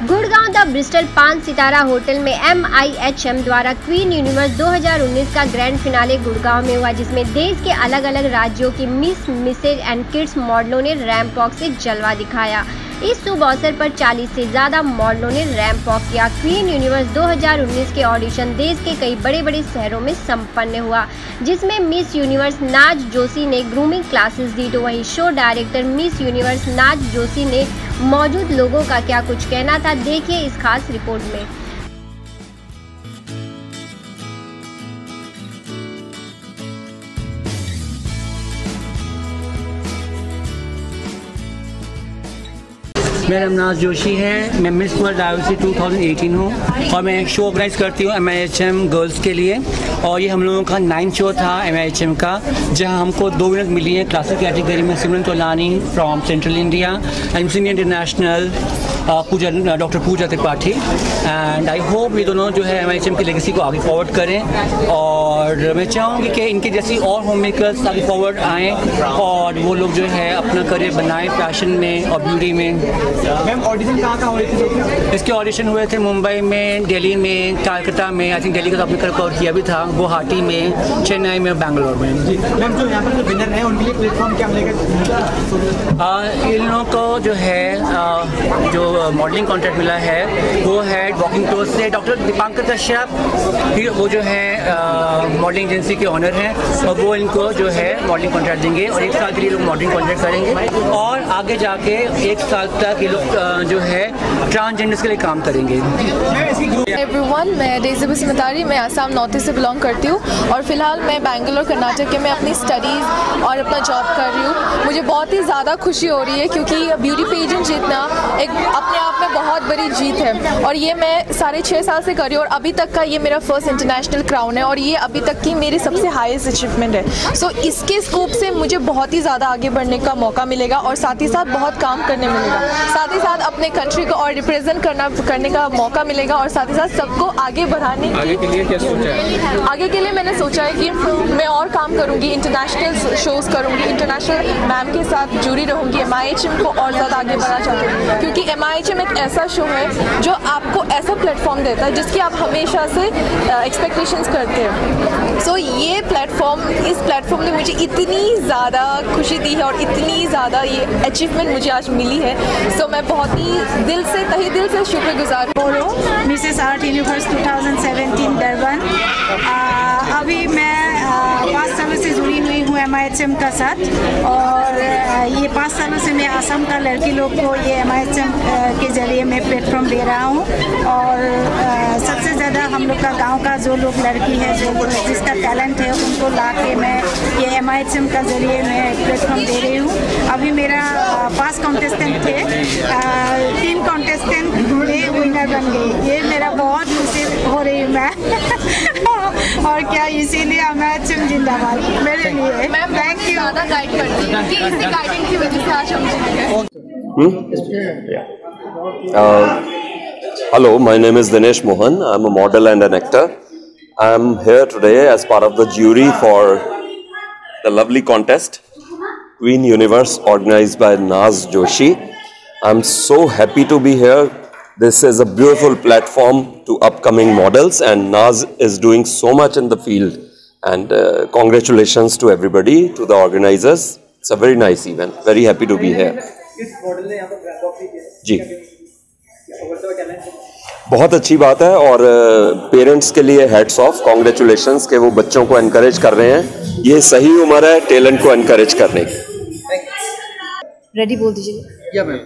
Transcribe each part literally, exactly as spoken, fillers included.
Gurgaon the Bristol पांच सितारा hotel में एम आई एच एम द्वारा क्वीन यूनिवर्स दो हज़ार उन्नीस का ग्रैंड फिनाले गुड़गांव में हुआ, जिसमें देश के अलग अलग राज्यों की मिस, मिसेज एंड किड्स मॉडलों ने रैंप वॉक से जलवा दिखाया। इस शुभ अवसर पर चालीस से ज्यादा मॉडलों ने रैंप वॉक किया। क्वीन यूनिवर्स दो हज़ार उन्नीस के ऑडिशन देश के कई बड़े बड़े शहरों में संपन्न हुआ, जिसमें मिस यूनिवर्स नाज जोशी ने ग्रूमिंग क्लासेस दी, तो वहीं शो डायरेक्टर मिस यूनिवर्स नाज जोशी ने मौजूद लोगों का क्या कुछ कहना था, देखिए इस खास रिपोर्ट में। मेरा नाम नाज जोशी है। मैं मिस वर्ल्ड डाइवर्सिटी दो हज़ार अठारह हूँ और मैं शो ऑर्गेनाइज करती हूँ M I H M girls के लिए। और ये हम लोगों का नाइन्थ शो था एम आई एच एम का, जहाँ हमको दो विनर मिली है क्लासिक कैटेगरी में, Simran Tolani from central India and Miss India International Pooja doctor Pooja Tripathi. And I hope ये दोनों जो है एम आई एच एम की लेगेसी को आगे फॉरवर्ड करें और मैं चाहूँगी कि इनकी जैसी और होम मेकर्स आगे फॉरवर्ड आएँ और वो लोग जो है अपना करियर बनाएं फैशन में और ब्यूटी में। मैम ऑडिशन कहाँ कहाँ हुए थे? इसके ऑडिशन हुए थे मुंबई में, दिल्ली में, कलकत्ता में, आई थिंक दिल्ली का तो आपने कवर किया भी था, गुवाहाटी में, चेन्नई में, बैंगलोर में। मैम जो यहाँ पर जो विनर हैं उनके लिए प्लेटफॉर्म क्या मिलेगा? इन लोगों को जो है आ, जो मॉडलिंग कॉन्ट्रैक्ट मिला है वो है वॉकिंग टूर से डॉक्टर दीपांकर कश्यप, फिर वो जो है मॉडलिंग एजेंसी के ऑनर हैं और वो इनको जो है मॉडलिंग कॉन्ट्रैक्ट देंगे और एक साल के लिए लोग मॉडलिंग कॉन्ट्रैक्ट करेंगे और आगे जाके एक साल तक ये लोग जो है ट्रांसजेंडर्स के लिए काम करेंगे। एवरीवन, मैं डेज़ी बसमतारी, मैं आसाम नॉर्थ ईस्ट से बिलोंग करती हूँ और फिलहाल मैं बेंगलोर कर्नाटक के में अपनी स्टडीज़ और अपना जॉब कर रही हूँ। मुझे बहुत ही ज़्यादा खुशी हो रही है क्योंकि ब्यूटी पेजेंट जीतना एक अपने आप में बहुत बड़ी जीत है और ये मैं साढ़े छः साल से कर रही हूँ और अभी तक का ये मेरा फर्स्ट इंटरनेशनल क्राउन है और ये अभी तक की मेरी सबसे हाईएस्ट अचीवमेंट है। सो so, इसके स्कोप से मुझे बहुत ही ज़्यादा आगे बढ़ने का मौका मिलेगा और साथ ही साथ बहुत काम करने मिलेगा, साथ ही साथ अपने कंट्री को और रिप्रेजेंट करना करने का मौका मिलेगा और साथ ही साथ सबको आगे बढ़ाने आगे के लिए क्या सोचा है? आगे के लिए मैंने सोचा है कि मैं और काम करूँगी, इंटरनेशनल शोज़ करूँगी, इंटरनेशनल मैम के साथ जुड़ी रहूँगी, एम आई एच एम को और ज़्यादा आगे बढ़ाना चाहती हूँ क्योंकि एम आई एच एम एक ऐसा शो है जो आपको ऐसा प्लेटफॉर्म देता है जिसकी आप हमेशा से एक्सपेक्टेशंस करते हैं। सो so, ये प्लेटफॉर्म इस प्लेटफॉर्म ने मुझे इतनी ज़्यादा खुशी दी है और इतनी ज़्यादा ये अचीवमेंट मुझे आज मिली है। सो so, मैं बहुत ही दिल से तहे दिल से शुक्रगुजार हूँ। मिसेस आर्ट यूनिवर्स दो हज़ार सत्रह डरबन। अभी मैं पाँच सालों से जुड़ी हुई हूँ एम आई एच एम का साथ और ये पाँच सालों से मैं असम का लड़की लोग को ये एम आई एच एम के जरिए मैं प्लेटफॉर्म दे रहा हूँ और सबसे ज़्यादा हम लोग का गांव का जो लोग लड़की है जो जिसका टैलेंट है उनको ला के मैं ये एम आई एच एम का जरिए मैं प्लेटफॉर्म दे रही हूँ। अभी मेरा पाँच कॉन्टेस्टेंट थे, तीन कॉन्टेस्टेंट विनर बन गई, ये मेरा बहुत खुशी हो रही हूँ मैं और क्या इसीलिए एम आई एच एम जिंदाबाद मेरे लिए। मैं थैंक यू ज़्यादा गाइड करती हूँ कि इसी गाइडिंग की वजह से आज हम Uh, hello, my name is Dinesh Mohan. I'm a model and an actor. I'm here today as part of the jury for the lovely contest, Queen Universe, organized by Naz Joshi. I'm so happy to be here. This is a beautiful platform to upcoming models and Naz is doing so much in the field. And uh, congratulations to everybody, to the organizers. It's a very nice event. Very happy to be here. जी, बहुत अच्छी बात है और parents के लिए heads of, congratulations कि वो बच्चों को एनकरेज कर रहे हैं। ये सही उम्र है टैलेंट को एनकरेज करने की। रेडी बोल दीजिए। या मैम,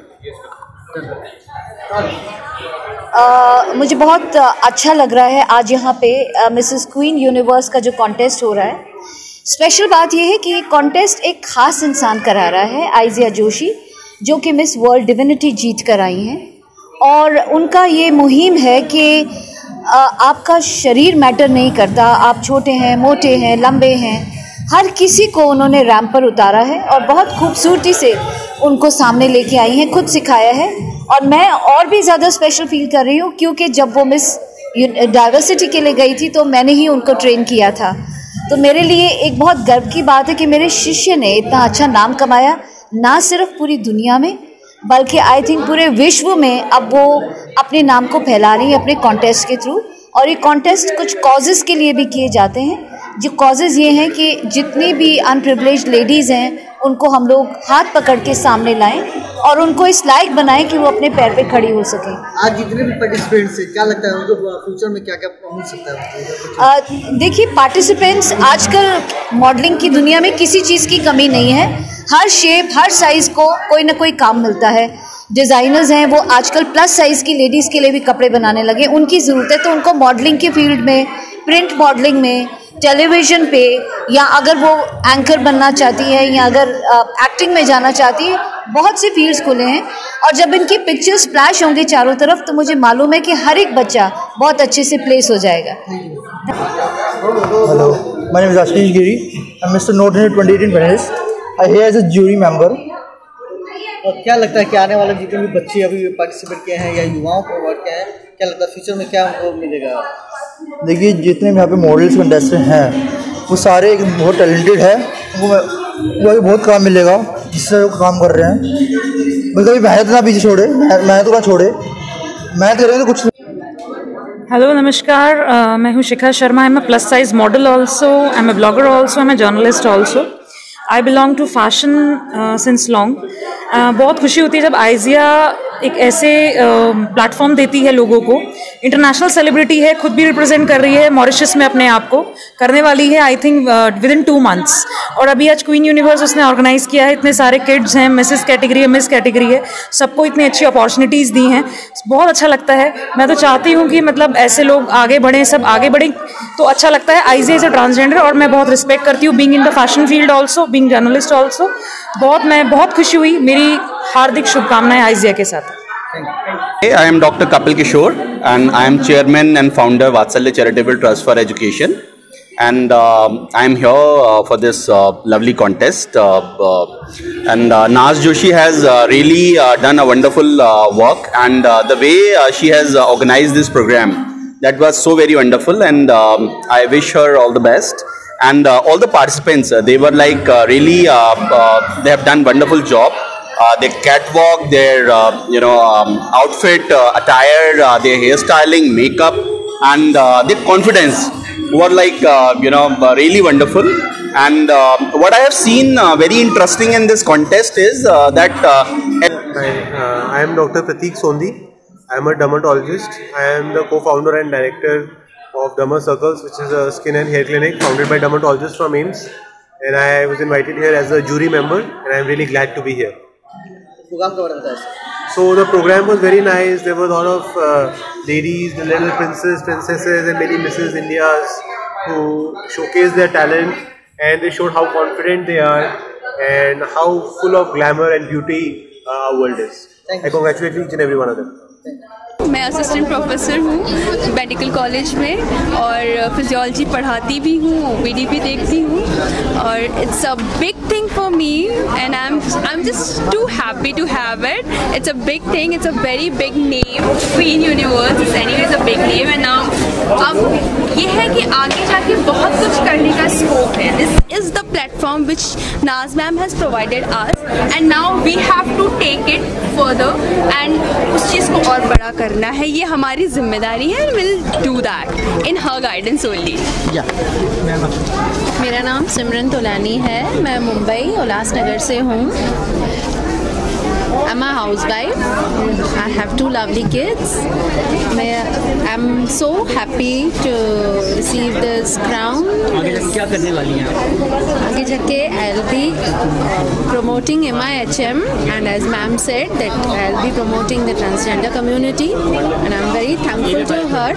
मुझे बहुत अच्छा लग रहा है आज यहाँ पे मिसेस क्वीन यूनिवर्स का जो कॉन्टेस्ट हो रहा है। स्पेशल बात यह है कि ये कॉन्टेस्ट एक ख़ास इंसान करा रहा है, आइजिया जोशी, जो कि मिस वर्ल्ड डिविनिटी जीत कर आई हैं और उनका ये मुहिम है कि आपका शरीर मैटर नहीं करता, आप छोटे हैं, मोटे हैं, लंबे हैं, हर किसी को उन्होंने रैंप पर उतारा है और बहुत खूबसूरती से उनको सामने लेके आई हैं, खुद सिखाया है। और मैं और भी ज़्यादा स्पेशल फील कर रही हूँ क्योंकि जब वो मिस डाइवर्सिटी के लिए गई थी तो मैंने ही उनको ट्रेन किया था, तो मेरे लिए एक बहुत गर्व की बात है कि मेरे शिष्य ने इतना अच्छा नाम कमाया, ना सिर्फ पूरी दुनिया में बल्कि आई थिंक पूरे विश्व में अब वो अपने नाम को फैला रही है अपने कॉन्टेस्ट के थ्रू। और ये कॉन्टेस्ट कुछ कॉजेज़ के लिए भी किए जाते हैं। जो कॉजेज़ ये हैं कि जितनी भी अनप्रिविलेज्ड लेडीज़ हैं उनको हम लोग हाथ पकड़ के सामने लाएं और उनको इस लायक बनाएं कि वो अपने पैर पे खड़ी हो सकें। आज जितने भी पार्टिसिपेंट्स हैं, क्या लगता है उनको फ्यूचर में क्या क्या मिल सकता है? देखिए, पार्टिसिपेंट्स आजकल मॉडलिंग की दुनिया में किसी चीज़ की कमी नहीं है। हर शेप, हर साइज़ को कोई ना कोई काम मिलता है। डिज़ाइनर्स हैं वो आजकल प्लस साइज़ की लेडीज़ के लिए भी कपड़े बनाने लगे, उनकी ज़रूरत है। तो उनको मॉडलिंग के फील्ड में, प्रिंट मॉडलिंग में, टेलीविज़न पे, या अगर वो एंकर बनना चाहती है या अगर एक्टिंग में जाना चाहती है, बहुत से फील्ड्स खुले हैं। और जब इनकी पिक्चर्स फ्लैश होंगे चारों तरफ तो मुझे मालूम है कि हर एक बच्चा बहुत अच्छे से प्लेस हो जाएगा। Hello, my name is Ashish Giri. I am mister north twenty eighteen finalist. I here as a jury member. और क्या लगता है कि आने वाले जितने भी बच्चे अभी पार्टिसिपेट किए हैं या युवाओं को अवार्ड किया है, क्या लगता है फ्यूचर में क्या उनको मिलेगा? देखिए, जितने भी यहाँ पे मॉडल्स कंटेस्टेंट हैं वो सारे बहुत टैलेंटेड है। उनको बहुत काम मिलेगा जिससे वो काम कर रहे हैं। बल्कि मेहनत ना पीछे छोड़े, मेहनत को ना छोड़े, मेहनत करेंगे तो कुछ। हेलो, नमस्कार। uh, मैं हूँ Shikha Sharma. I am a plus size model also, I am a blogger also, I am a journalist also. I belong to fashion since long. बहुत खुशी होती है जब आइजिया एक ऐसे प्लेटफॉर्म uh, देती है लोगों को। इंटरनेशनल सेलिब्रिटी है, खुद भी रिप्रेजेंट कर रही है मॉरिशस में, अपने आप को करने वाली है I think within two months. और अभी आज क्वीन यूनिवर्स उसने ऑर्गेनाइज किया है। इतने सारे किड्स हैं, मिसेस कैटेगरी है, मिस कैटेगरी है, सबको इतनी अच्छी अपॉर्चुनिटीज़ दी हैं। बहुत अच्छा लगता है। मैं तो चाहती हूँ कि मतलब ऐसे लोग आगे बढ़ें, सब आगे बढ़ें तो अच्छा लगता है। आइजिया इज़ अ ट्रांसजेंडर और मैं बहुत रिस्पेक्ट करती हूँ, being in the fashion field also, being journalist also. बहुत मैं बहुत खुशी हुई। मेरी हार्दिक शुभकामनाएं आइजिया के साथ। Hey, I am Doctor Kapil Kishore and I am Chairman and Founder Vatsalya Charitable Trust for Education, and uh, I am here uh, for this uh, lovely contest. Uh, uh, and uh, Naz Joshi has uh, really uh, done a wonderful uh, work, and uh, the way uh, she has uh, organized this program, that was so very wonderful, and um, I wish her all the best. And uh, all the participants, uh, they were like uh, really, uh, uh, they have done wonderful job. Uh, their catwalk, their uh, you know um, outfit, uh, attire, uh, their hairstyling, makeup, and uh, their confidence were like uh, you know uh, really wonderful. And uh, what I have seen uh, very interesting in this contest is uh, that uh, Hi, uh, I am Doctor Prateek Sondhi. I am a dermatologist. I am the co-founder and director of Derma Circles, which is a skin and hair clinic founded by dermatologists from AIIMS. And I was invited here as a jury member, and I am really glad to be here. So the program was very nice. There were a lot of uh, ladies, the little princes, princesses, and many Misses Indias who showcased their talent, and they showed how confident they are and how full of glamour and beauty uh, our world is. I congratulate each and every one of them. मैं assistant professor हूँ medical college में और physiology पढ़ाती भी हूँ, OPD भी देखती हूँ, और it's a big thing for me and I am I am just too happy to have it. It's a big thing, it's a very big name. Queen Universe is anyways a big name, and now अब ये है कि आगे जाके बहुत कुछ करने का स्कोप है. This is the platform which Naaz ma'am has provided us, and now we have to take it further and उस चीज़ को और बड़ा करना है. ये हमारी जिम्मेदारी है. Will do that in her guidance only. मेरा नाम सिमरन तोलानी है. मैं मुंबई उल्लासनगर से हूँ. I'm a housewife. I have two lovely kids. I'm so happy to receive this crown. आगे जाके क्या करने वाली हैं? आगे जाके I'll be promoting M I H M, and as ma'am said that I'll be promoting the transgender community, and I'm very thankful to her.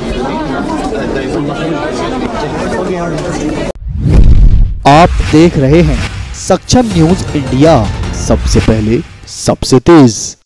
आप देख रहे हैं सक्षम न्यूज इंडिया, सबसे पहले सबसे तेज.